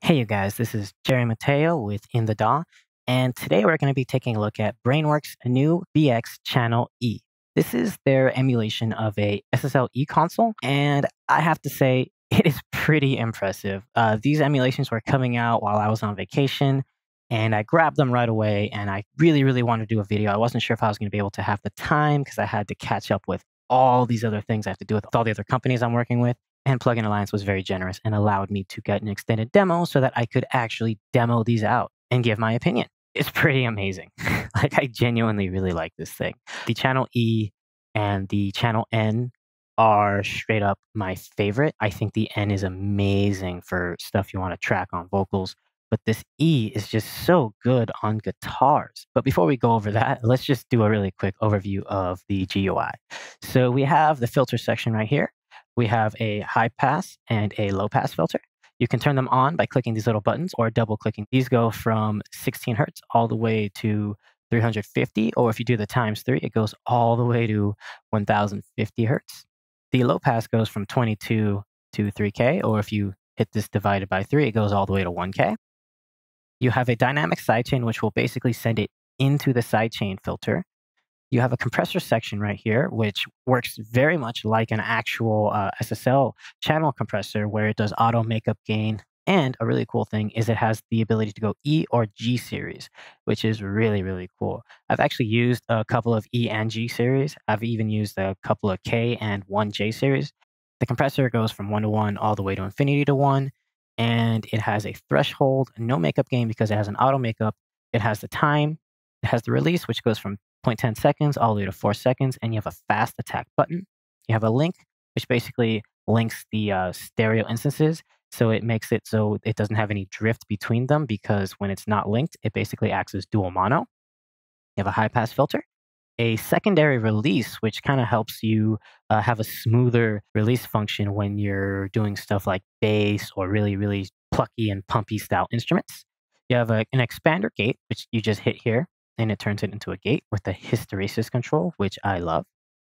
Hey, you guys, this is Jerry Mateo with In the DAW, and today we're going to be taking a look at Brainworks' new BX Channel E. This is their emulation of a SSl E console, and I have to say, it is pretty impressive. These emulations were coming out while I was on vacation, and I grabbed them right away, and I really wanted to do a video. I wasn't sure if I was going to be able to have the time because I had to catch up with all these other things I have to do with all the other companies I'm working with. And Plugin Alliance was very generous and allowed me to get an extended demo so that I could actually demo these out and give my opinion. It's pretty amazing. Like, I genuinely really like this thing. The Channel E and the Channel N are straight up my favorite. I think the N is amazing for stuff you want to track on vocals, but this E is just so good on guitars. But before we go over that, let's just do a really quick overview of the GUI. So we have the filter section right here. We have a high pass and a low pass filter. You can turn them on by clicking these little buttons or double clicking. These go from 16 hertz all the way to 350, or if you do the ×3, it goes all the way to 1050 hertz. The low pass goes from 22 to 3K, or if you hit this divided by 3, it goes all the way to 1K. You have a dynamic sidechain, which will basically send it into the sidechain filter. You have a compressor section right here, which works very much like an actual SSl channel compressor where it does auto makeup gain. And a really cool thing is it has the ability to go E or G series, which is really cool. I've actually used a couple of E and G series. I've even used a couple of K and 1J series. The compressor goes from 1 to 1 all the way to infinity to 1. And it has a threshold, no makeup gain because it has an auto makeup. It has the time. It has the release, which goes from 0.10 seconds all the way to 4 seconds, and you have a fast attack button. You have a link, which basically links the stereo instances, so it makes it so it doesn't have any drift between them, because when it's not linked, it basically acts as dual mono. You have a high pass filter, a secondary release, which kind of helps you have a smoother release function when you're doing stuff like bass or really plucky and pumpy style instruments. You have an expander gate, which you just hit here, and it turns it into a gate with a hysteresis control, which I love.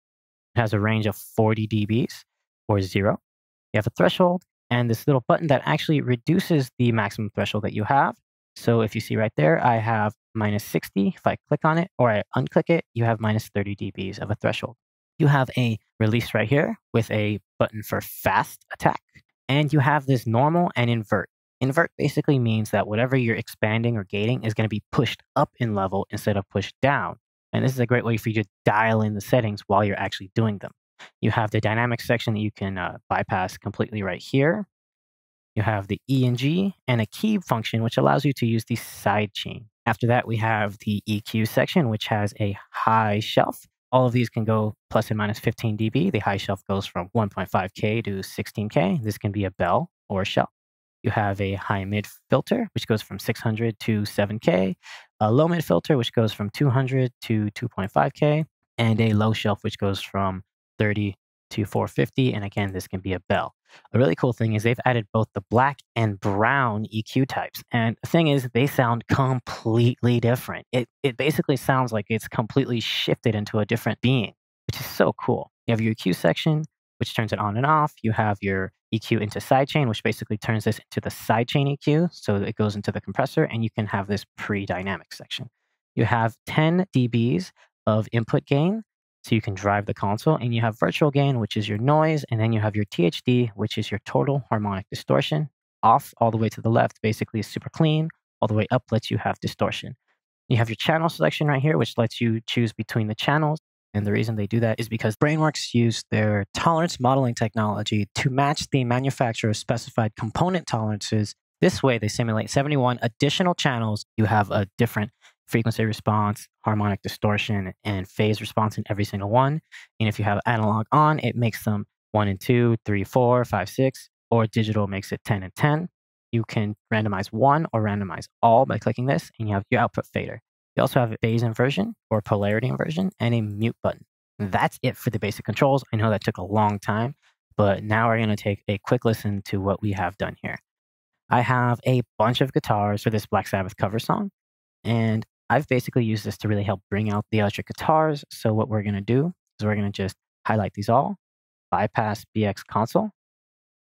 It has a range of 40 dBs or 0. You have a threshold and this little button that actually reduces the maximum threshold that you have. So if you see right there, I have -60. If I click on it or I unclick it, you have -30 dBs of a threshold. You have a release right here with a button for fast attack. And you have this normal and invert. Invert basically means that whatever you're expanding or gating is going to be pushed up in level instead of pushed down. And this is a great way for you to dial in the settings while you're actually doing them. You have the dynamic section that you can bypass completely right here. You have the E and G and a key function, which allows you to use the side chain. After that, we have the EQ section, which has a high shelf. All of these can go plus and minus 15 dB. The high shelf goes from 1.5K to 16K. This can be a bell or a shelf. You have a high mid filter, which goes from 600 to 7K, a low mid filter, which goes from 200 to 2.5K, and a low shelf, which goes from 30 to 450. And again, this can be a bell. A really cool thing is they've added both the black and brown EQ types. And the thing is, they sound completely different. It basically sounds like it's completely shifted into a different being, which is so cool. You have your EQ section, which turns it on and off. You have your EQ into sidechain, which basically turns this into the sidechain EQ. So it goes into the compressor, and you can have this pre-dynamic section. You have 10 dBs of input gain, so you can drive the console, and you have virtual gain, which is your noise, and then you have your THD, which is your total harmonic distortion. Off all the way to the left basically is super clean. All the way up lets you have distortion. You have your channel selection right here, which lets you choose between the channels. And the reason they do that is because Brainworks used their tolerance modeling technology to match the manufacturer's specified component tolerances. This way, they simulate 71 additional channels. You have a different frequency response, harmonic distortion, and phase response in every single one. And if you have analog on, it makes them 1 and 2, 3, 4, 5, 6, or digital makes it 10 and 10. You can randomize one or randomize all by clicking this, and you have your output fader. You also have a phase inversion or polarity inversion and a mute button. That's it for the basic controls. I know that took a long time, but now we're going to take a quick listen to what we have done here. I have a bunch of guitars for this Black Sabbath cover song, and I've basically used this to really help bring out the electric guitars. So what we're going to do is we're going to just highlight these all, bypass BX console,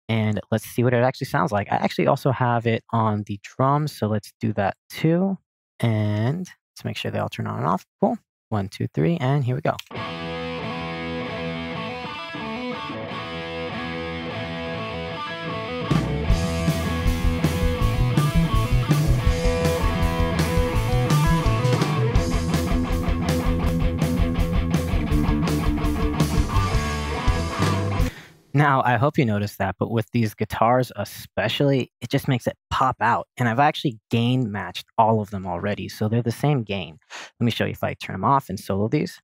and let's see what it actually sounds like. I actually also have it on the drums, so let's do that too. And let's make sure they all turn on and off. Cool. 1, 2, 3, and here we go. Now, I hope you noticed that, but with these guitars especially, it just makes it pop out. And I've actually gain matched all of them already, so they're the same gain. Let me show you if I turn them off and solo these.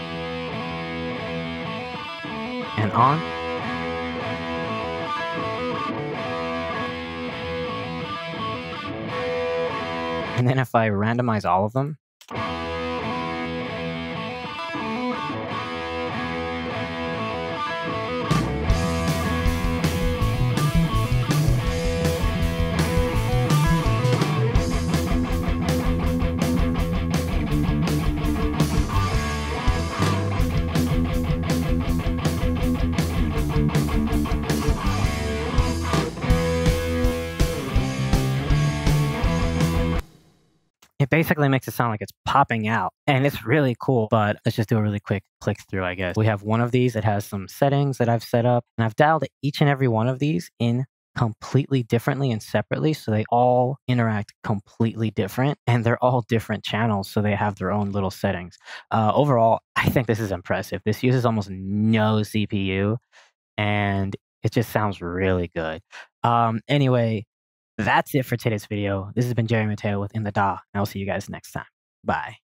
And on. And then if I randomize all of them, it basically makes it sound like it's popping out, and it's really cool. But let's just do a really quick click through, I guess. We have one of these that has some settings that I've set up, and I've dialed each and every one of these in completely differently and separately, so they all interact completely different, and they're all different channels, so they have their own little settings. Overall, I think this is impressive. This uses almost no CPU, and it just sounds really good. Anyway, that's it for today's video. This has been Jerry Mateo with In the DAW, and I'll see you guys next time. Bye.